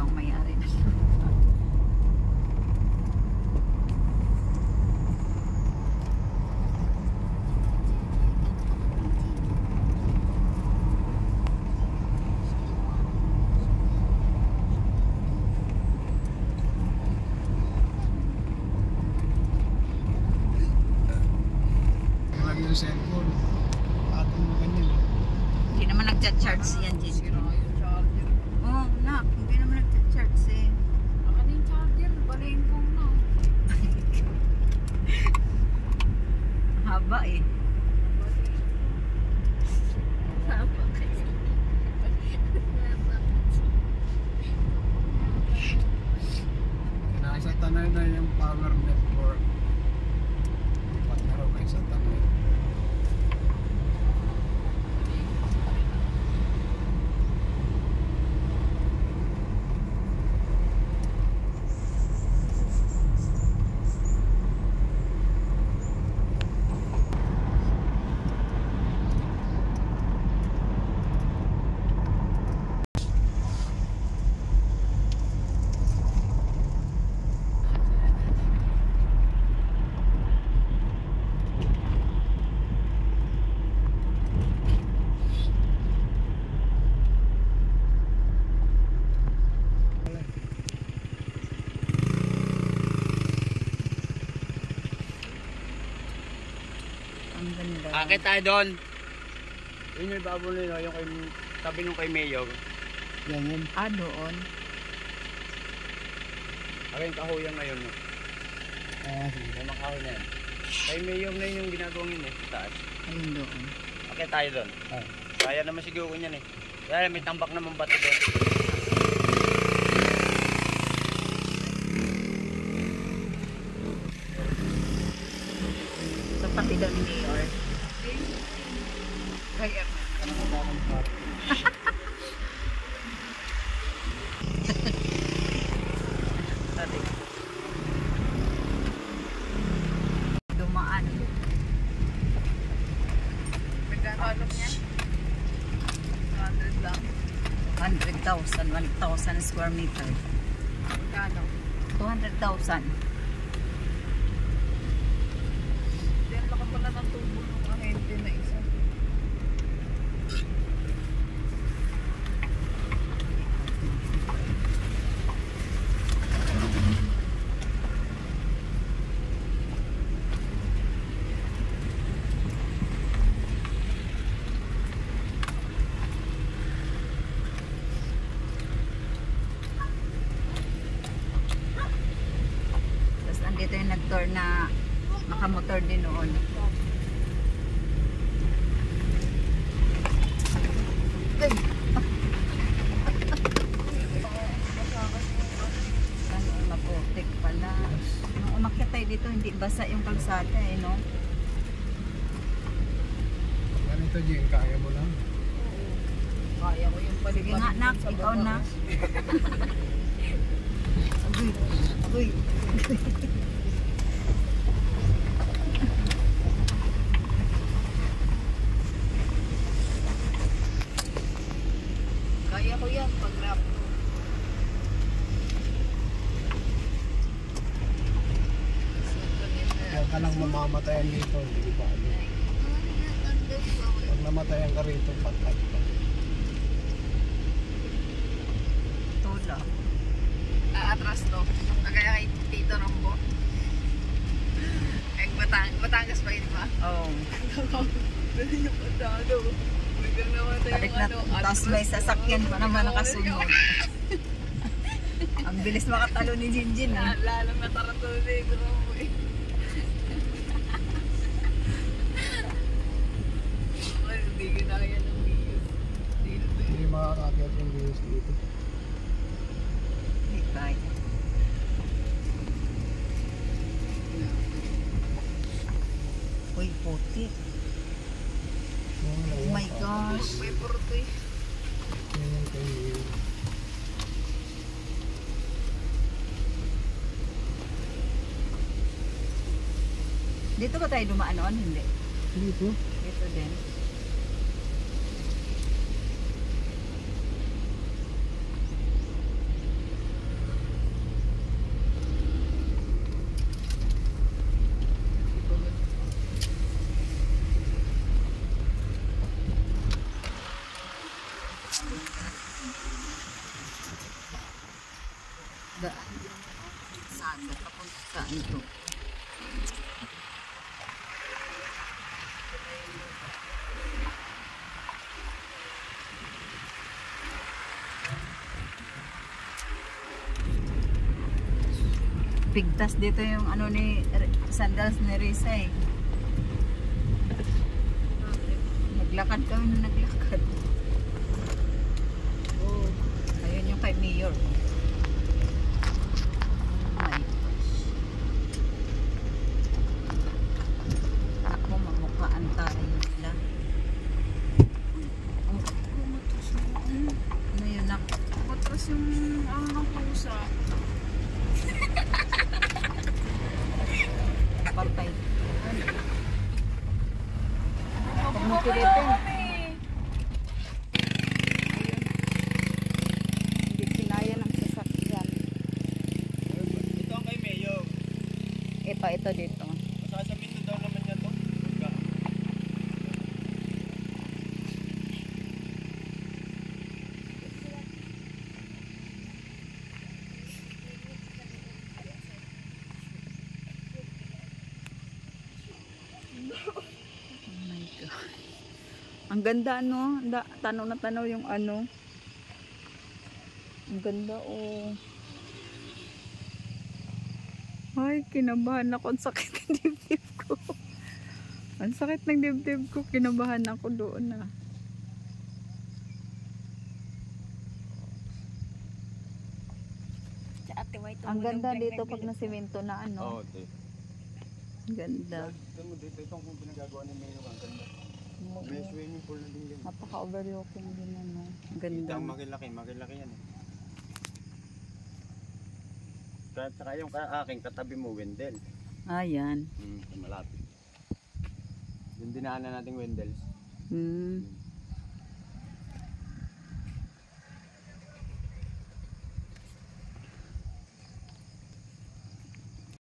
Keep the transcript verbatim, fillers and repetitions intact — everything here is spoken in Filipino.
ang may-ari na. Yung cellphone, atong mo ganyan. Hindi naman nagcha-charge yan, Jin. Sira yung charger. Oo, oh, nak. Hindi naman nagcha-charge eh. Ano yung charger? Balayin ko na. Haba eh. Haba kasi. Nasa tanay na yung power network. Dapat meron kayo sa tanay. Ang ganda. Akit tayo doon. Yun yung babo nila, yung kay, tabi nung kay Mayor. Yan yun. Ah, doon. Akin kahuyang ngayon. No? Ah, sige. May makahoy na yan. Kay Mayor na yun yung ginagawang yun eh, sa taas. Ayun doon. Akit tayo doon. Ah. Kaya naman siguro yan eh. Kaya may tambak naman bato doon. Sa pati daw ni Mayor. Kaya Sabi. Dumaan. magkano ano niya? two hundred lang. one hundred thousand. one thousand square meter. Magkano? two hundred thousand. Diyan laki pala ng tubo ng ahente na isa. Tapos andito yung nag-tour na nakamotor din noon. Ay! Ano, maputik pala. Nung umakyat tayo dito, hindi basa yung kalsada eh, no? Ganito, Jane, kaya mo lang. Kaya ko yung palit. Sige nga, nak. Ikaw na. Agoy. Agoy. Kaya ko yan pag rap. Huwag ka lang mamamatayan dito, hindi ba ano. Pag namatayan ka rito, patay ka. Tula. Aatras to. Kagaya kay Tito Rambo. Eh, Batang Batangas pa yun ba? Oo. Dali yung Batangas. Biglang namatay Balik yung na. ano. Tapos may sasakyan pa naman nakasunod. Ang bilis makatalo ni Jinjin eh. Lalang nataratuloy ni Rambo eh. Ay, hindi ginaya ng views. Dito eh. Hindi makakakyat yung views dito. Hindi kaya. Uy, puti. Oh my gosh. May purto eh. Yan yung kay Mayor. Dito ba tayo dumaan noon? Hindi. Dito? Dito din. Da, saan ba? Papunta saan to? Pigtas dito yung ano ni sandals ni Risa eh. Naglakad kami na naglakad. Oh, ayun yung kay Mayor. Oh my gosh. Ako, mamukhaan tayo nila. Oh, Kumatras na yun. ano yun na? Kumatras yung ano ng pusa. Patay. Pagpapalaw kami. Hindi kinaya ng sasakyan. Ito ang kay Mayo. Ito, ito dito. Masasamin na daw naman niya to. Pagka. Oh my God. Ang ganda no? Da, tanaw na tanaw yung ano. Ang ganda oh. Ay, kinabahan ako. Ang sakit ng dibdib ko. Ang sakit ng dibdib ko. Kinabahan ako doon ah. Ang ganda dito pag nasimento na ano. Oo, ito. Ang ganda. Ito mo dito, itong kung pinagagawa ni Mayo, ang ganda. Oo. May swimming pool na din yun. Napaka-overlooking din ano. Ang Kita ganda. ang makilaki, makilaki yan eh. Kahit saka yung ka- aking katabi mo, Wendell. Ayan. Hmm, malapit. Yung dinaanan nating Wendell's. Hmm. Hmm.